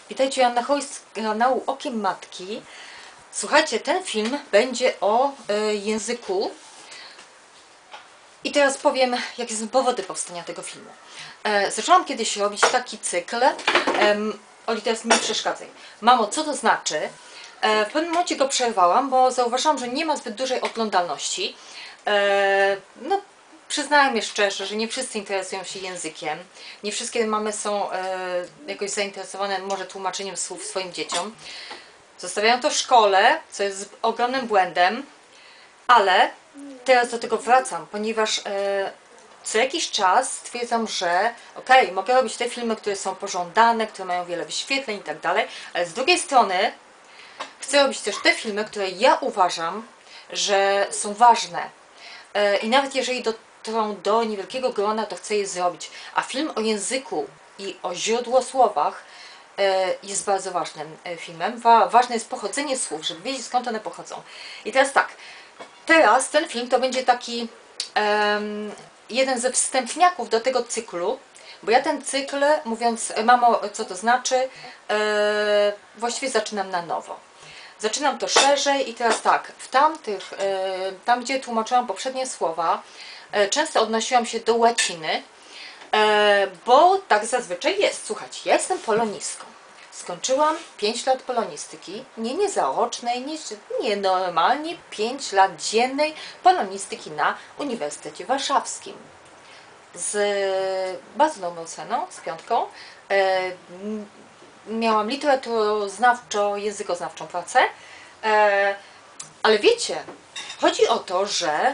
Witajcie, Joanna Hojs z kanału Okiem Matki. Słuchajcie, ten film będzie o języku. I teraz powiem, jakie są powody powstania tego filmu. Zaczęłam kiedyś robić taki cykl. Oli, teraz nie przeszkadzaj. Mamo, co to znaczy? W pewnym momencie go przerwałam, bo zauważyłam, że nie ma zbyt dużej oglądalności. No, przyznajmy szczerze, że nie wszyscy interesują się językiem. Nie wszystkie mamy są jakoś zainteresowane może tłumaczeniem słów swoim dzieciom. Zostawiają to w szkole, co jest ogromnym błędem, ale teraz do tego wracam, ponieważ co jakiś czas stwierdzam, że okej, mogę robić te filmy, które są pożądane, które mają wiele wyświetleń i tak dalej, ale z drugiej strony chcę robić też te filmy, które ja uważam, że są ważne. I nawet jeżeli dotrą do niewielkiego grona, to chcę je zrobić. A film o języku i o źródłosłowach jest bardzo ważnym filmem. Ważne jest pochodzenie słów, żeby wiedzieć, skąd one pochodzą. I teraz tak, teraz ten film to będzie taki jeden ze wstępniaków do tego cyklu, bo ja ten cykl, mówiąc mamo, co to znaczy, właściwie zaczynam na nowo. Zaczynam to szerzej i teraz tak, tam gdzie tłumaczyłam poprzednie słowa, często odnosiłam się do łaciny, bo tak zazwyczaj jest. Słuchajcie, ja jestem polonistką. Skończyłam 5 lat polonistyki, nie zaocznej, nie normalnie 5 lat dziennej polonistyki na Uniwersytecie Warszawskim. Z bardzo dobrą oceną, z 5. Miałam literaturoznawczo-językoznawczą pracę, ale wiecie, chodzi o to, że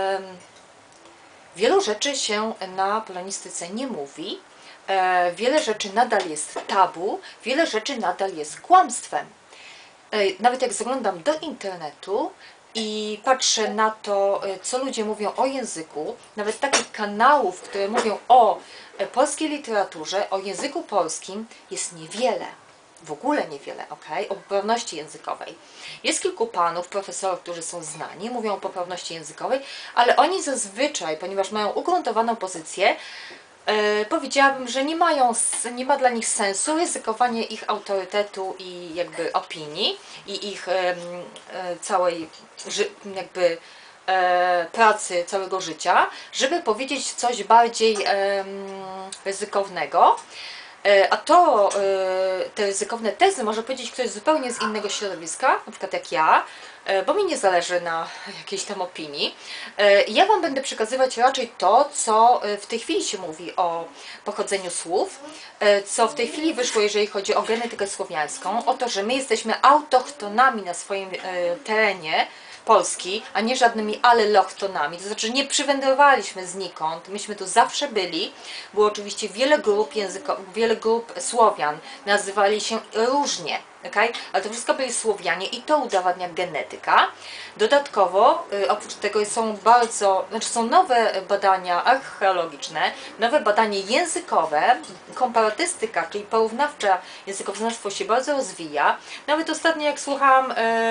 wielu rzeczy się na polonistyce nie mówi, wiele rzeczy nadal jest tabu, wiele rzeczy nadal jest kłamstwem. Nawet jak zaglądam do internetu i patrzę na to, co ludzie mówią o języku, nawet takich kanałów, które mówią o polskiej literaturze, o języku polskim, jest niewiele. W ogóle niewiele, o poprawności językowej. Jest kilku panów, profesorów, którzy są znani, mówią o poprawności językowej, ale oni zazwyczaj, ponieważ mają ugruntowaną pozycję, powiedziałabym, że nie ma dla nich sensu ryzykowanie ich autorytetu i jakby opinii i ich całej jakby pracy całego życia, żeby powiedzieć coś bardziej ryzykownego. A te ryzykowne tezy może powiedzieć ktoś zupełnie z innego środowiska, na przykład jak ja, bo mi nie zależy na jakiejś tam opinii. Ja Wam będę przekazywać raczej to, co w tej chwili się mówi o pochodzeniu słów, co w tej chwili wyszło, jeżeli chodzi o genetykę słowiańską, o to, że my jesteśmy autochtonami na swoim terenie Polski, a nie żadnymi allochtonami, to znaczy nie przywędrowaliśmy znikąd, myśmy tu zawsze byli. Było oczywiście wiele grup Słowian, nazywali się różnie, ale to wszystko byli Słowianie i to udowadnia genetyka. Dodatkowo, oprócz tego są nowe badania archeologiczne, nowe badanie językowe, komparatystyka, czyli porównawcza językoznawstwo się bardzo rozwija. Nawet ostatnio jak słuchałam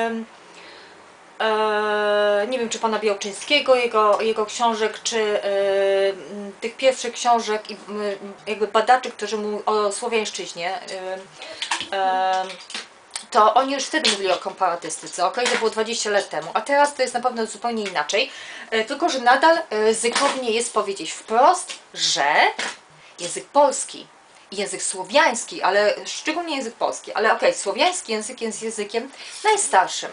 nie wiem, czy pana Białczyńskiego, jego książek, czy tych pierwszych książek i jakby badaczy, którzy mówią o słowiańszczyźnie, to oni już wtedy mówili o komparatystyce, to było 20 lat temu, a teraz to jest na pewno zupełnie inaczej, tylko że nadal ryzykownie jest powiedzieć wprost, że język polski i język słowiański, ale szczególnie język polski, ale słowiański język jest językiem najstarszym,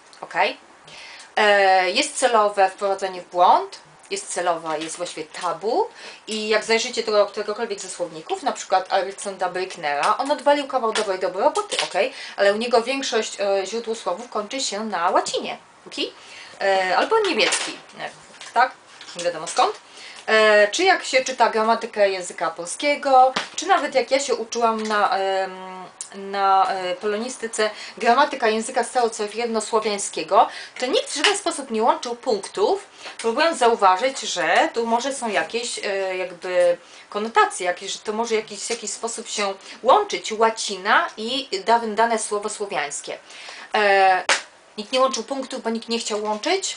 Jest celowe wprowadzenie w błąd, jest właściwie tabu i jak zajrzycie do któregokolwiek ze słowników, na przykład Aleksandra Brücknera, on odwalił kawał dobrej roboty, ale u niego większość źródł słowów kończy się na łacinie, albo niemiecki, tak? Nie wiadomo skąd. Czy jak się czyta gramatykę języka polskiego, czy nawet jak ja się uczyłam na polonistyce gramatyka języka starocerkiewno-słowiańskiego, to nikt w żaden sposób nie łączył punktów, próbując zauważyć, że tu może są jakieś jakby konotacje, że to może w jakiś sposób się łączyć łacina i dane słowo słowiańskie. Nikt nie łączył punktów, bo nikt nie chciał łączyć.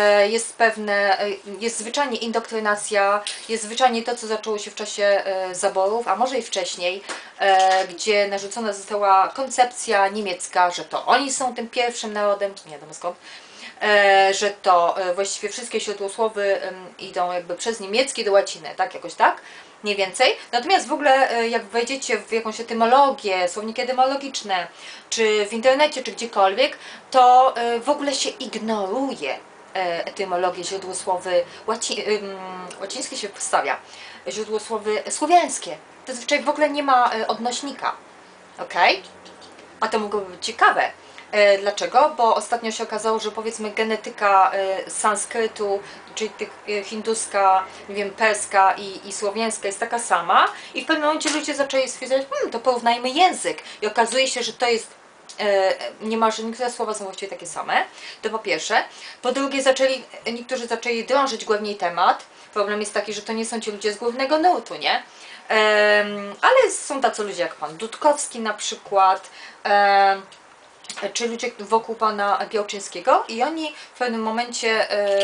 Jest zwyczajnie indoktrynacja, jest zwyczajnie to, co zaczęło się w czasie zaborów, a może i wcześniej, gdzie narzucona została koncepcja niemiecka, że to oni są tym pierwszym narodem, nie wiadomo skąd, że to właściwie wszystkie źródłosłowy idą jakby przez niemiecki do łaciny, tak, jakoś tak, mniej więcej. Natomiast w ogóle jak wejdziecie w jakąś etymologię, słowniki etymologiczne, czy w internecie, czy gdziekolwiek, to w ogóle się ignoruje etymologię, źródłosłowy łacińskie się wstawia, źródłosłowy słowiańskie. To zazwyczaj w ogóle nie ma odnośnika, ok? A to mogłoby być ciekawe. Dlaczego? Bo ostatnio się okazało, że powiedzmy genetyka sanskrytu, czyli hinduska, nie wiem, perska i słowiańska jest taka sama i w pewnym momencie ludzie zaczęli stwierdzać, to porównajmy język i okazuje się, że to jest niemalże niektóre słowa są właściwie takie same, to po pierwsze. Po drugie, niektórzy zaczęli drążyć głębiej temat. Problem jest taki, że to nie są ci ludzie z głównego nurtu, nie? Ale są tacy ludzie jak pan Dudkowski na przykład, czy ludzie wokół pana Białczyńskiego i oni w pewnym momencie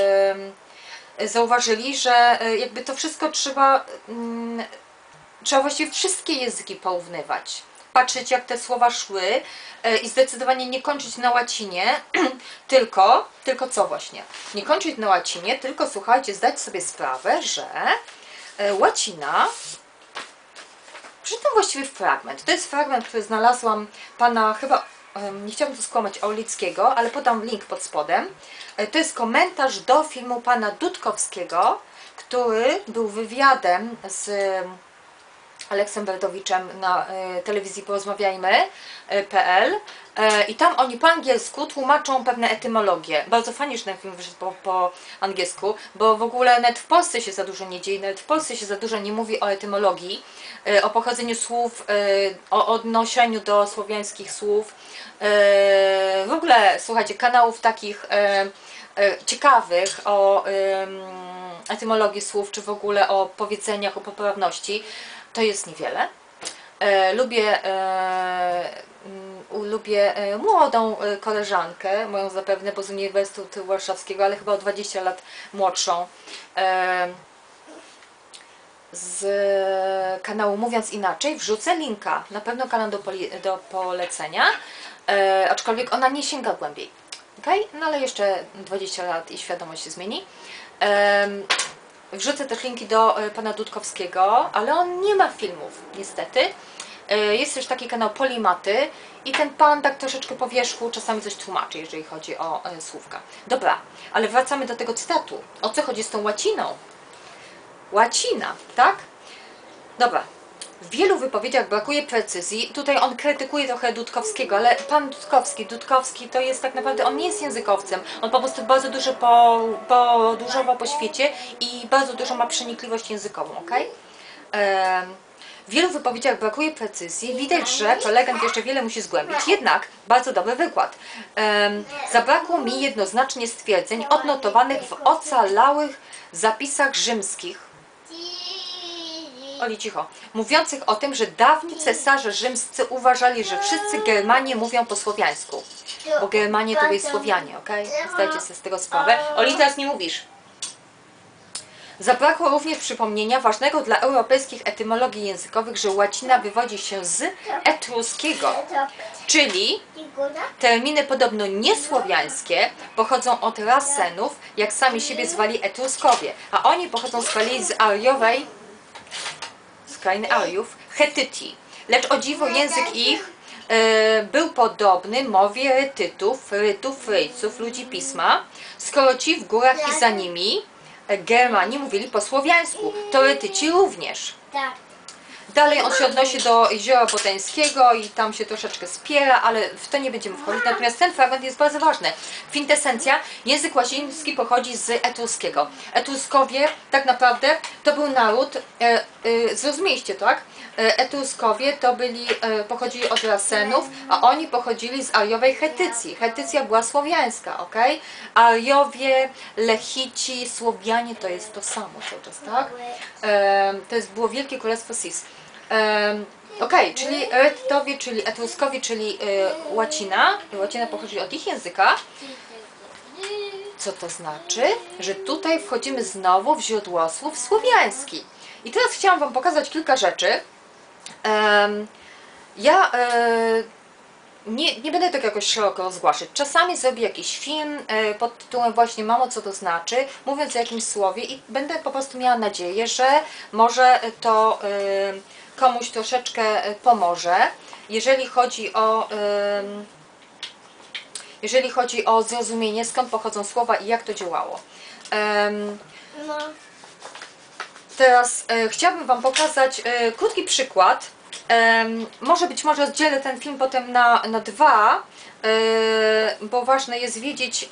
zauważyli, że jakby to wszystko trzeba właściwie wszystkie języki porównywać. Patrzeć, jak te słowa szły i zdecydowanie nie kończyć na łacinie, tylko co właśnie? Nie kończyć na łacinie, tylko słuchajcie, zdać sobie sprawę, że łacina, przeczytam właściwie fragment. To jest fragment, który znalazłam pana chyba, nie chciałabym tu skłamać, Aulickiego, ale podam link pod spodem. To jest komentarz do filmu pana Dudkowskiego, który był wywiadem z Aleksem Berdowiczem na telewizji porozmawiajmy.pl i tam oni po angielsku tłumaczą pewne etymologie. Bardzo fajnie, że ten film wyszedł po angielsku, bo w ogóle nawet w Polsce się za dużo nie dzieje, nawet w Polsce się za dużo nie mówi o etymologii, o pochodzeniu słów, o odnoszeniu do słowiańskich słów. W ogóle, słuchajcie, kanałów takich ciekawych o etymologii słów, czy w ogóle o powiedzeniach, o poprawności, to jest niewiele. Lubię młodą koleżankę, moją zapewne, bo z Uniwersytetu Warszawskiego, ale chyba o 20 lat młodszą, z kanału Mówiąc Inaczej. Wrzucę linka, na pewno kanał do polecenia, aczkolwiek ona nie sięga głębiej. Okay? No ale jeszcze 20 lat i świadomość się zmieni. Wrzucę też linki do pana Dudkowskiego, ale on nie ma filmów, niestety. Jest też taki kanał Polimaty i ten pan tak troszeczkę po wierzchu czasami coś tłumaczy, jeżeli chodzi o słówka. Dobra, ale wracamy do tego cytatu. O co chodzi z tą łaciną? Łacina, tak? Dobra. W wielu wypowiedziach brakuje precyzji. Tutaj on krytykuje trochę Dudkowskiego, ale pan Dudkowski to jest tak naprawdę, on nie jest językowcem. On po prostu bardzo dużo podróżował po świecie i bardzo dużo ma przenikliwość językową, ok? W wielu wypowiedziach brakuje precyzji. Widać, że prelegent jeszcze wiele musi zgłębić. Jednak bardzo dobry wykład. Zabrakło mi jednoznacznie stwierdzeń odnotowanych w ocalałych zapisach rzymskich, Oli, cicho, mówiących o tym, że dawni cesarze rzymscy uważali, że wszyscy Germanie mówią po słowiańsku. Bo Germanie to byli Słowianie, ok? Zdajcie sobie z tego sprawę. Oli, teraz nie mówisz. Zabrakło również przypomnienia ważnego dla europejskich etymologii językowych, że łacina wywodzi się z etruskiego, czyli terminy podobno niesłowiańskie pochodzą od Rasenów, jak sami siebie zwali Etruskowie, a oni pochodzą z kolei z ariowej, z krainy Ariów, Chetytii. Lecz o dziwo język ich był podobny mowie Retytów, Ryjców, ludzi pisma, skoro ci w górach i za nimi Germani mówili po słowiańsku, to Retyci również. Dalej on się odnosi do Jeziora Botańskiego i tam się troszeczkę spiera, ale w to nie będziemy wchodzić. Natomiast ten fragment jest bardzo ważny. Kwintesencja, język łaciński pochodzi z etruskiego. Etruskowie tak naprawdę to był naród, zrozumieliście, tak? Etruskowie to pochodzili od Rasenów, a oni pochodzili z ariowej Chetycji. Chetycja była słowiańska, ok? Ariowie, Lechici, Słowianie to jest to samo cały czas, tak? To było Wielkie Królestwo Sis. Ok, czyli Erytowie, czyli Etruskowie, czyli łacina. Łacina pochodzi od ich języka. Co to znaczy? Że tutaj wchodzimy znowu w źródłosłów słowiański. I teraz chciałam Wam pokazać kilka rzeczy. Ja nie będę tego jakoś szeroko rozgłaszać. Czasami zrobię jakiś film pod tytułem właśnie Mamo, co to znaczy, mówiąc o jakimś słowie i będę po prostu miała nadzieję, że może to komuś troszeczkę pomoże, jeżeli chodzi o zrozumienie, skąd pochodzą słowa i jak to działało. Teraz chciałabym Wam pokazać krótki przykład. Być może rozdzielę ten film potem na dwa, bo ważne jest wiedzieć,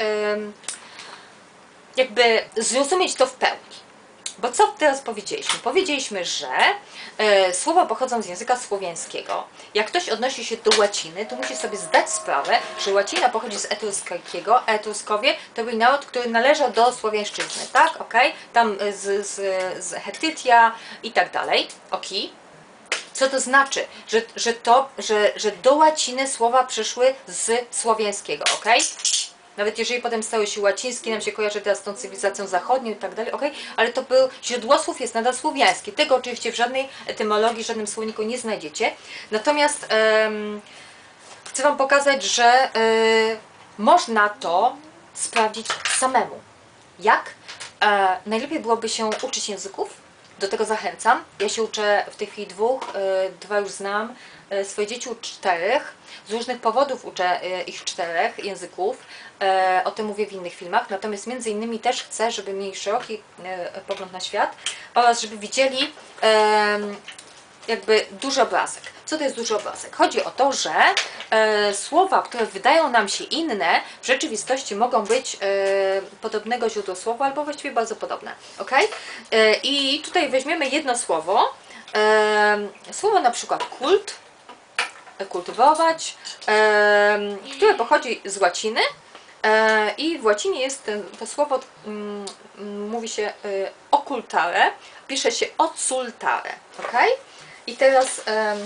jakby zrozumieć to w pełni. Bo co teraz powiedzieliśmy? Powiedzieliśmy, że słowa pochodzą z języka słowiańskiego. Jak ktoś odnosi się do łaciny, to musi sobie zdać sprawę, że łacina pochodzi z etruskiego, a Etruskowie to był naród, który należał do słowiańszczyzny, tak? Okay? Tam z Hetytia i tak dalej. Okay. Co to znaczy? Że do łaciny słowa przyszły z słowiańskiego, ok? Nawet jeżeli potem stały się łacińskie, nam się kojarzy teraz z tą cywilizacją zachodnią i tak dalej, ok? Ale to był, źródło słów jest nadal słowiańskie. Tego oczywiście w żadnej etymologii, w żadnym słowniku nie znajdziecie. Natomiast chcę Wam pokazać, że można to sprawdzić samemu. Jak? Najlepiej byłoby się uczyć języków. Do tego zachęcam. Ja się uczę w tej chwili dwa już znam. Swoje dzieci uczę 4. Z różnych powodów uczę ich 4 języków. O tym mówię w innych filmach. Natomiast między innymi też chcę, żeby mieli szeroki pogląd na świat oraz żeby widzieli jakby duży obrazek. Co to jest duży obrazek? Chodzi o to, że słowa, które wydają nam się inne, w rzeczywistości mogą być podobnego źródłosłowa albo właściwie bardzo podobne. Ok? I tutaj weźmiemy jedno słowo. Słowo na przykład kult, kultywować, które pochodzi z łaciny. I w łacinie jest to słowo, mówi się occultare, pisze się occultare. Ok? I teraz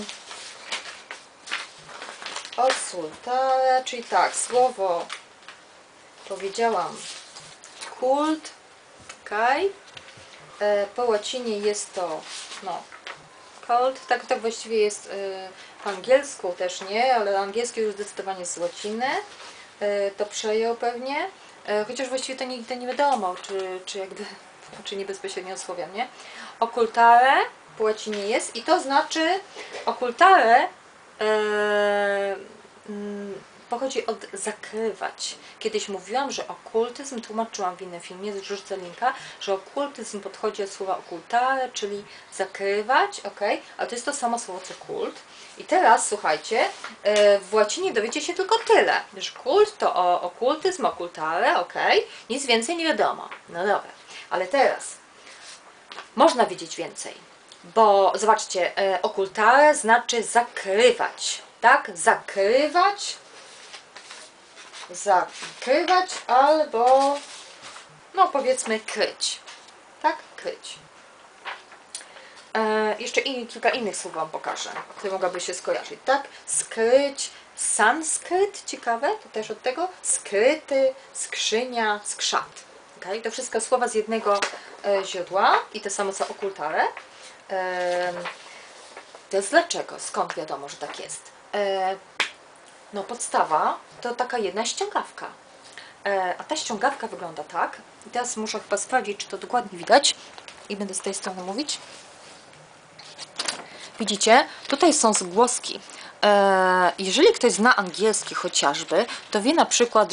occultare, czyli tak, słowo powiedziałam kult, ok? Po łacinie jest to cult, tak właściwie jest po angielsku też nie, ale angielski już zdecydowanie z łaciny to przejął pewnie, chociaż właściwie to nigdy nie wiadomo, czy nie bezpośrednio słowian, nie? Occultare po łacinie jest i to znaczy occultare pochodzi od zakrywać. Kiedyś mówiłam, że okultyzm, tłumaczyłam w innym filmie, zrzucę linka, że okultyzm podchodzi od słowa occultare, czyli zakrywać, ok? Ale to jest to samo słowo co kult. I teraz słuchajcie, w łacinie dowiecie się tylko tyle, że kult to okultyzm, occultare, ok? Nic więcej nie wiadomo. No dobra, ale teraz można wiedzieć więcej, bo zobaczcie, occultare znaczy zakrywać, tak? Zakrywać albo powiedzmy kryć, tak? Kryć. Jeszcze kilka innych słów Wam pokażę, które mogłaby się skojarzyć, tak? Skryć, sanskryt, ciekawe, to też od tego, skryty, skrzynia, skrzat. Okay? To wszystko słowa z jednego źródła i to samo co occultare. To jest dlaczego? Skąd wiadomo, że tak jest? Podstawa to taka jedna ściągawka. A ta ściągawka wygląda tak. I teraz muszę chyba sprawdzić, czy to dokładnie widać. I będę z tej strony mówić. Widzicie? Tutaj są zgłoski. Jeżeli ktoś zna angielski chociażby, to wie na przykład,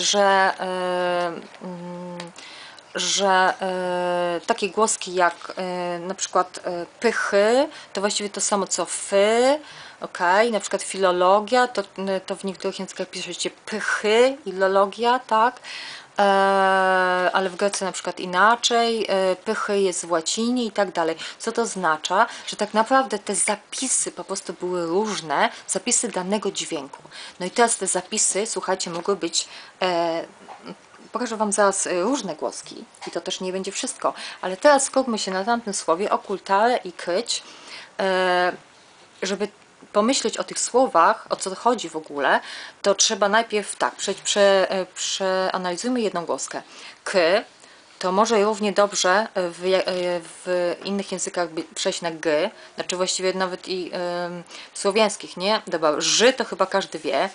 że takie głoski jak na przykład pychy, to właściwie to samo co fy, ok, na przykład filologia, to w niektórych językach piszecie pychy, ilologia, tak, ale w Grece na przykład inaczej, pychy jest w łacinie i tak dalej. Co to oznacza? Że tak naprawdę te zapisy po prostu były różne, zapisy danego dźwięku. No i teraz te zapisy, słuchajcie, mogły być pokażę Wam zaraz różne głoski i to też nie będzie wszystko, ale teraz skupmy się na tamtym słowie occultare i kryć, żeby pomyśleć o tych słowach, o co chodzi w ogóle, to trzeba najpierw tak, przeanalizujmy jednogłoskę. K to może równie dobrze w innych językach przejść na g, znaczy właściwie nawet i w słowiańskich, nie? Dobra, ży to chyba każdy wie,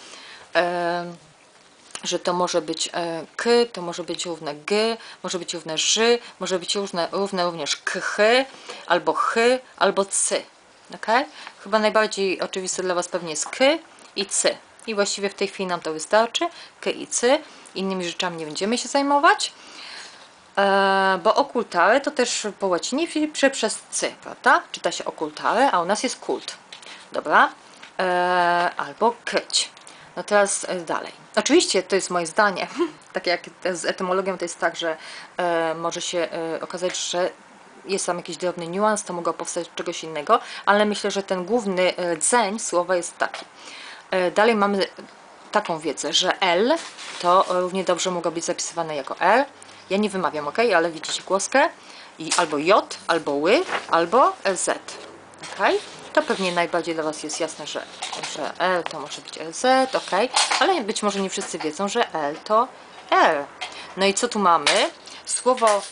że to może być k, to może być równe g, może być równe ży, może być równe również kh, albo ch, albo cy. Okay? Chyba najbardziej oczywiste dla Was pewnie jest k i cy. I właściwie w tej chwili nam to wystarczy. K i cy. Innymi rzeczami nie będziemy się zajmować. Bo okultare to też po łacinie pisze przez cy, prawda? Czyta się okultare, a u nas jest kult. Dobra? Albo kryć. No teraz dalej. Oczywiście to jest moje zdanie. Tak jak z etymologią to jest tak, że może się okazać, że jest tam jakiś drobny niuans, to mogło powstać czegoś innego, ale myślę, że ten główny rdzeń słowa jest taki. Dalej mamy taką wiedzę, że L to równie dobrze mogło być zapisywane jako L. Ja nie wymawiam, ok, ale widzicie głoskę. I albo J, albo ły, albo LZ. Ok? To pewnie najbardziej dla Was jest jasne, że L to może być LZ, ok, ale być może nie wszyscy wiedzą, że L to R. No i co tu mamy? Słowo,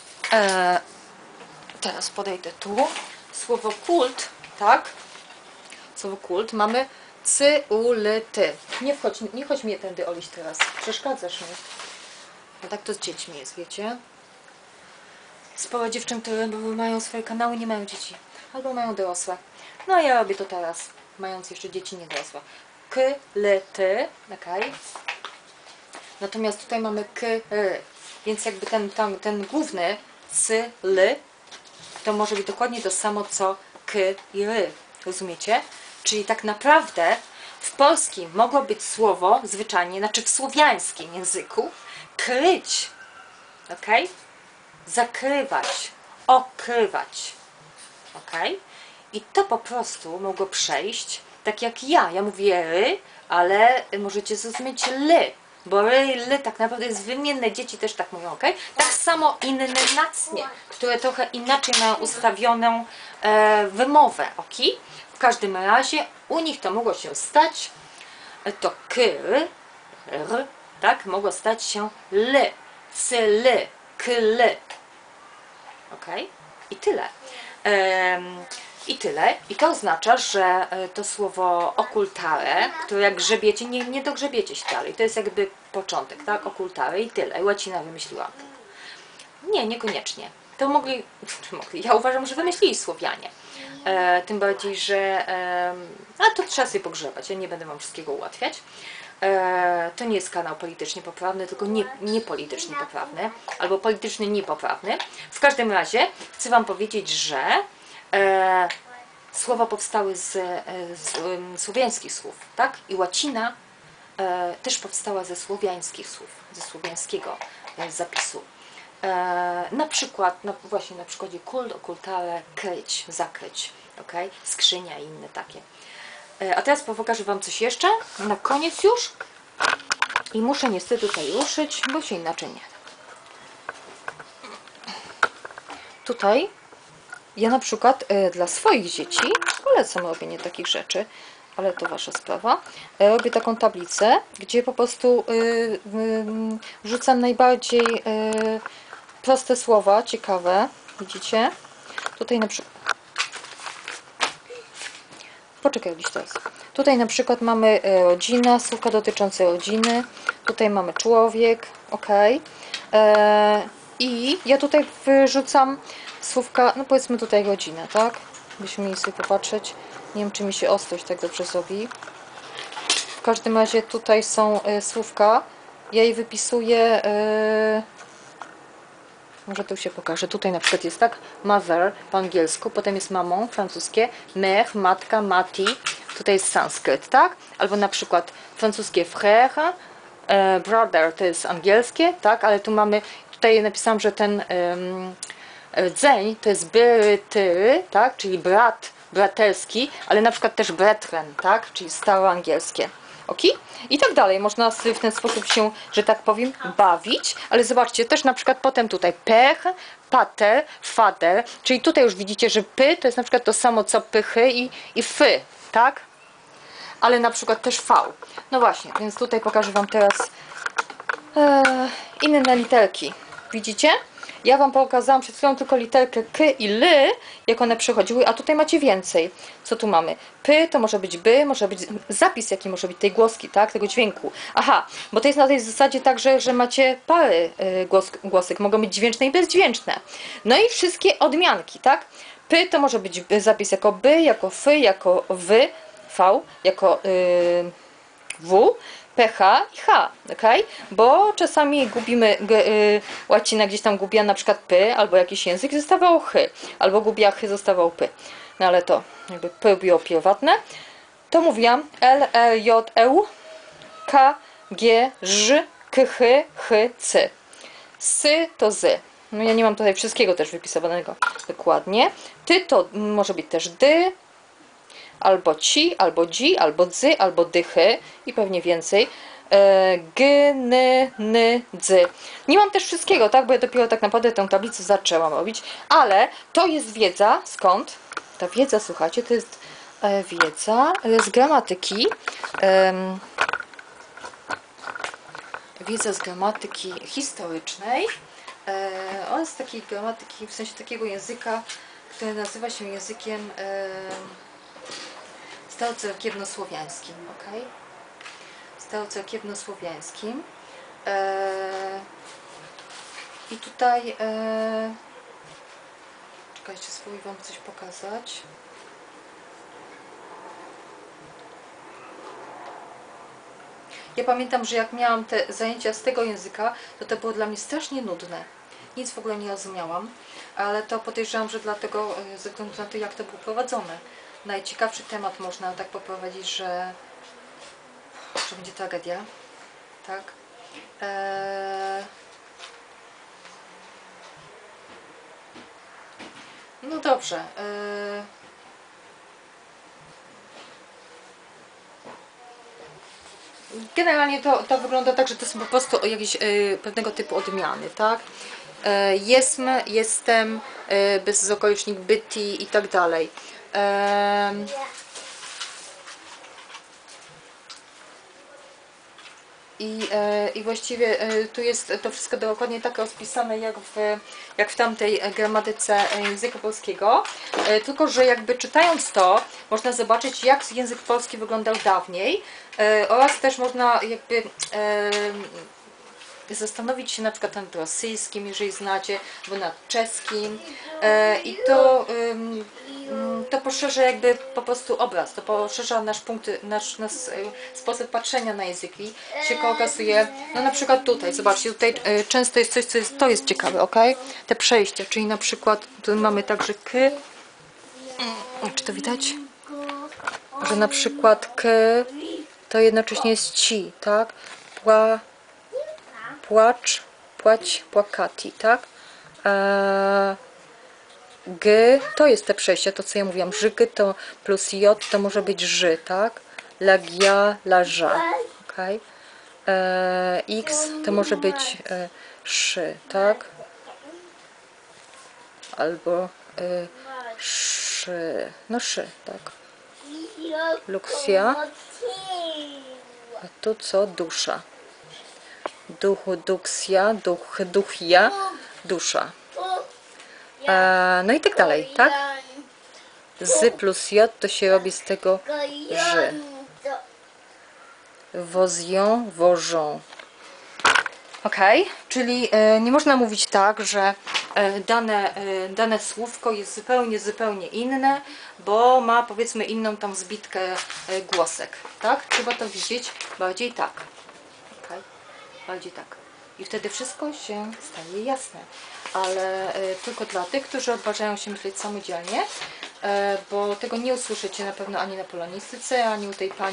teraz podejdę tu, słowo kult, tak? Słowo kult mamy cy-u-ly-ty. Nie chodź mnie tędy, Oliś, teraz. Przeszkadzasz mi. No tak to z dziećmi jest, wiecie? Sporo dziewczyn, które mają swoje kanały, nie mają dzieci. Albo mają dorosłe. No ja robię to teraz, mając jeszcze dzieci niedorosłe. K, L, T, okej. Natomiast tutaj mamy K, R. Więc jakby ten główny C, L, to może być dokładnie to samo co K i R. Rozumiecie? Czyli tak naprawdę w polskim mogło być słowo zwyczajnie, znaczy w słowiańskim języku kryć, okej? Zakrywać, okrywać, okej? I to po prostu mogło przejść tak jak ja mówię ry, ale możecie zrozumieć ly, bo ry i ly tak naprawdę jest wymienne, dzieci też tak mówią, ok? Tak samo inne nacje, które trochę inaczej mają ustawioną wymowę, ok? W każdym razie u nich to mogło się stać, to kyr, r, tak? Mogło stać się ly, cyly, kly, ok? I tyle. I tyle. I to oznacza, że to słowo okultare, które jak grzebiecie, nie dogrzebiecie się dalej. To jest jakby początek, tak? Okultare i tyle. I łacina wymyśliła. Nie, niekoniecznie. To mogli, ja uważam, że wymyślili Słowianie. Tym bardziej, że a to trzeba sobie pogrzebać. Ja nie będę Wam wszystkiego ułatwiać. To nie jest kanał politycznie poprawny, tylko niepolitycznie poprawny, albo polityczny niepoprawny. W każdym razie chcę Wam powiedzieć, że słowa powstały z słowiańskich słów, tak? I łacina też powstała ze słowiańskich słów, ze słowiańskiego zapisu. Na przykład, właśnie na przykładzie kult, okultare, kryć, zakryć, okay? Skrzynia i inne takie. A teraz pokażę Wam coś jeszcze, na koniec już. I muszę niestety tutaj ruszyć, bo się inaczej nie da. Tutaj ja na przykład dla swoich dzieci polecam robienie takich rzeczy, ale to Wasza sprawa. Robię taką tablicę, gdzie po prostu rzucam najbardziej proste słowa, ciekawe. Widzicie? Tutaj na przykład... Poczekaj gdzieś teraz. Tutaj na przykład mamy rodzina, słówka dotyczące rodziny. Tutaj mamy człowiek, ok. I ja tutaj wyrzucam słówka, no powiedzmy tutaj rodzina, tak? Byśmy mieli sobie popatrzeć. Nie wiem, czy mi się ostrość tak dobrze zrobi. W każdym razie tutaj są słówka. Ja je wypisuję... Może tu się pokaże. Tutaj na przykład jest tak, mother po angielsku, potem jest mamą, francuskie, mère, matka, mati, tutaj jest sanskryt, tak? Albo na przykład francuskie frère, brother to jest angielskie, tak? Ale tu mamy, tutaj napisałam, że ten rdzeń to jest byry, tak? Czyli brat, braterski, ale na przykład też brethren, tak? Czyli staroangielskie. Ok? I tak dalej. Można w ten sposób się, że tak powiem, bawić. Ale zobaczcie, też na przykład potem tutaj père, pater, fader. Czyli tutaj już widzicie, że py to jest na przykład to samo co pychy i fy, tak? ale na przykład też V. No właśnie, więc tutaj pokażę Wam teraz inne literki. Widzicie? Ja Wam pokazałam przed chwilą tylko literkę K i L, jak one przechodziły, a tutaj macie więcej. Co tu mamy? P to może być by, może być zapis, jaki może być tej głoski, tak? Tego dźwięku. Aha, bo to jest na tej zasadzie tak, że macie pary głosek, mogą być dźwięczne i bezdźwięczne. No i wszystkie odmianki, tak? P to może być zapis jako by, jako f, jako w, v, jako w, PH i H, ok? Bo czasami gubimy łacina gdzieś tam gubiła na przykład P, albo jakiś język zostawał H, albo gubiła H, zostawał P. No ale to jakby P było pierwotne. To mówiłam L, E, J, E, K, G, Ż, K, H, H, C. S to Z. No ja nie mam tutaj wszystkiego też wypisowanego dokładnie. Ty to może być też dy, albo ci, albo dzi, albo dzy, albo dychy i pewnie więcej. G, n, n, dzy. Nie mam też wszystkiego, tak? Bo ja dopiero tak naprawdę tę tablicę zaczęłam robić, ale to jest wiedza. Skąd? Ta wiedza, słuchajcie, to jest wiedza z gramatyki. Wiedza z gramatyki historycznej oraz takiej gramatyki, w sensie takiego języka, który nazywa się językiem starocerkiewnosłowiańskim, ok? Starocerkiewnosłowiańskim. I tutaj czekajcie, spróbuję Wam coś pokazać. Ja pamiętam, że jak miałam te zajęcia z tego języka, to było dla mnie strasznie nudne. Nic w ogóle nie rozumiałam, ale to podejrzewam, że dlatego, ze względu na to, jak to było prowadzone. Najciekawszy temat można tak poprowadzić, że będzie tragedia, tak? No dobrze. Generalnie to wygląda tak, że to są po prostu jakieś pewnego typu odmiany, tak? Jestm, jestem, bezokolicznik byty i tak dalej. I właściwie tu jest to wszystko dokładnie tak rozpisane jak w tamtej gramatyce języka polskiego, tylko że jakby czytając to można zobaczyć, jak język polski wyglądał dawniej oraz też można jakby zastanowić się na przykład nad rosyjskim, jeżeli znacie, albo nad czeskim i to poszerza jakby po prostu obraz, to poszerza nasz sposób patrzenia na języki, się okazuje, no na przykład tutaj, zobaczcie, tutaj często jest coś, to jest ciekawe, ok? Te przejścia, czyli na przykład tu mamy także k, czy to widać? Że na przykład k to jednocześnie jest ci, tak? Płacz, płać, płakati, tak? G to jest te przejścia, to co ja mówiłam, żygy to plus j to może być ży, tak? Lagia, laża, okay? X to może być szy, tak? Albo szy, no szy, tak? Luksja, a tu co? Dusza. Duchu, duksja, duch, duchia, dusza. No i tak dalej, tak? Z plus j to się robi z tego ży. Wozią, wożą. Ok, czyli nie można mówić tak, że dane słówko jest zupełnie inne, bo ma powiedzmy inną tam zbitkę głosek, tak? Trzeba to widzieć bardziej tak. Okay? Bardziej tak. I wtedy wszystko się staje jasne. Ale tylko dla tych, którzy odważają się myśleć samodzielnie, bo tego nie usłyszycie na pewno ani na polonistyce, ani u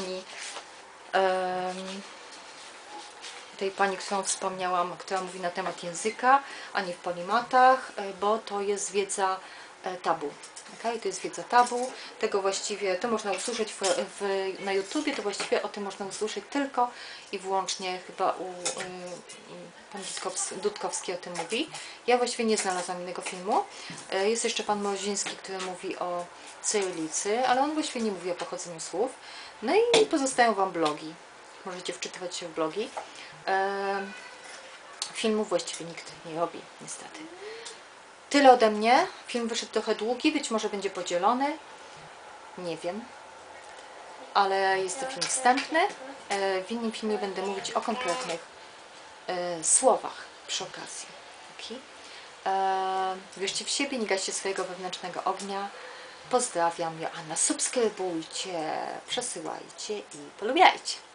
tej pani, którą wspomniałam, która mówi na temat języka, ani w polimatach, bo to jest wiedza tabu. Okay? To jest wiedza tabu, tego właściwie, to można usłyszeć na YouTubie, to właściwie o tym można usłyszeć tylko i wyłącznie chyba pan Dudkowski o tym mówi. Ja właściwie nie znalazłam innego filmu. Jest jeszcze pan Mroziński, który mówi o cyrylicy, ale on właściwie nie mówi o pochodzeniu słów. No i pozostają Wam blogi. Możecie wczytywać się w blogi. Filmów właściwie nikt nie robi, niestety. Tyle ode mnie. Film wyszedł trochę długi, być może będzie podzielony. Nie wiem. Ale jest to film wstępny. W innym filmie będę mówić o konkretnych słowach przy okazji. Okay? Wierzcie w siebie, nie gaście swojego wewnętrznego ognia. Pozdrawiam, Joanna. Subskrybujcie, przesyłajcie i polubiajcie.